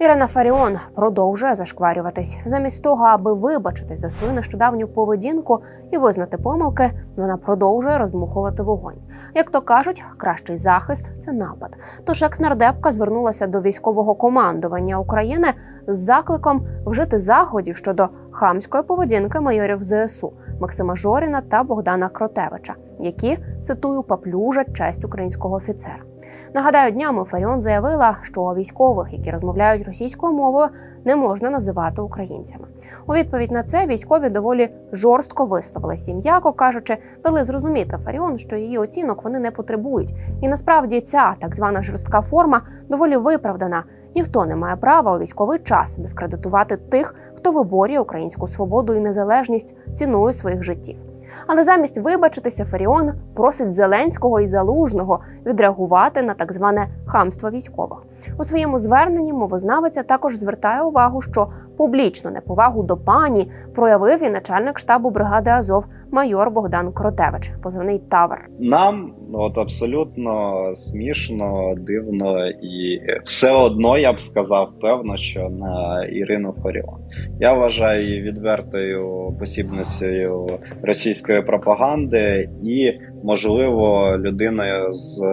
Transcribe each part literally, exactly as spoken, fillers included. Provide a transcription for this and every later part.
Ірина Фаріон продовжує зашкварюватись. Замість того, аби вибачитись за свою нещодавню поведінку і визнати помилки, вона продовжує роздмухувати вогонь. Як то кажуть, кращий захист – це напад. Тож екс-нардепка звернулася до військового командування України з закликом вжити заходів щодо хамської поведінки майорів зе ес у Максима Жоріна та Богдана Кротевича, які, цитую, «поплюжать честь українського офіцера». Нагадаю, днями Фаріон заявила, що військових, які розмовляють російською мовою, не можна називати українцями. У відповідь на це військові доволі жорстко висловилися і, м'яко кажучи, дали зрозуміти Фаріон, що її оцінок вони не потребують. І насправді ця так звана жорстка форма доволі виправдана. Ніхто не має права у військовий час дискредитувати тих, хто виборює українську свободу і незалежність ціною своїх життів. Але замість вибачитися, Фаріон просить Зеленського і Залужного відреагувати на так зване хамство військових. У своєму зверненні мовознавиця також звертає увагу, що публічну неповагу до пані проявив і начальник штабу бригади Азов майор Богдан Кротевич, позивний Тавр. Нам от абсолютно смішно, дивно і все одно, я б сказав, певно, що на Ірину Фаріон. Я вважаю її відвертою посібницею російської пропаганди і, можливо, людиною з,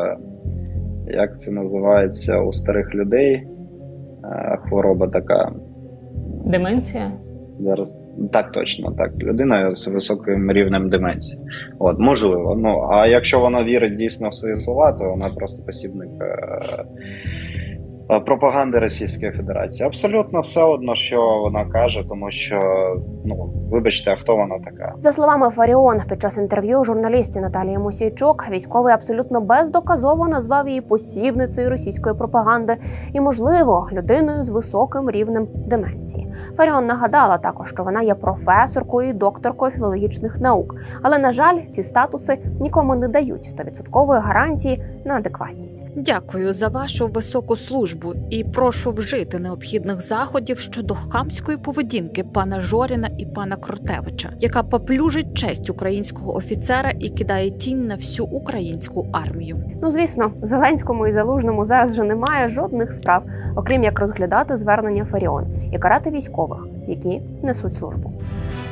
як це називається у старих людей, хвороба така. Деменція? Зараз так точно, так. Людина з високим рівнем деменції. От, можливо. Ну, а якщо вона вірить дійсно в свої слова, то вона просто посібник е- пропаганди Російської Федерації. Абсолютно все одно, що вона каже, тому що, ну, вибачте, а хто вона така? За словами Фаріон, під час інтерв'ю журналістці Наталії Мосійчук, військовий абсолютно бездоказово назвав її посібницею російської пропаганди і, можливо, людиною з високим рівнем деменції. Фаріон нагадала також, що вона є професоркою і докторкою філологічних наук. Але, на жаль, ці статуси нікому не дають стовідсоткової гарантії на адекватність. Дякую за вашу високу службу і прошу вжити необхідних заходів щодо хамської поведінки пана Жоріна і пана Кротевича, яка поплюжить честь українського офіцера і кидає тінь на всю українську армію. Ну, звісно, Зеленському і Залужному зараз вже немає жодних справ, окрім як розглядати звернення Фаріон і карати військових, які несуть службу.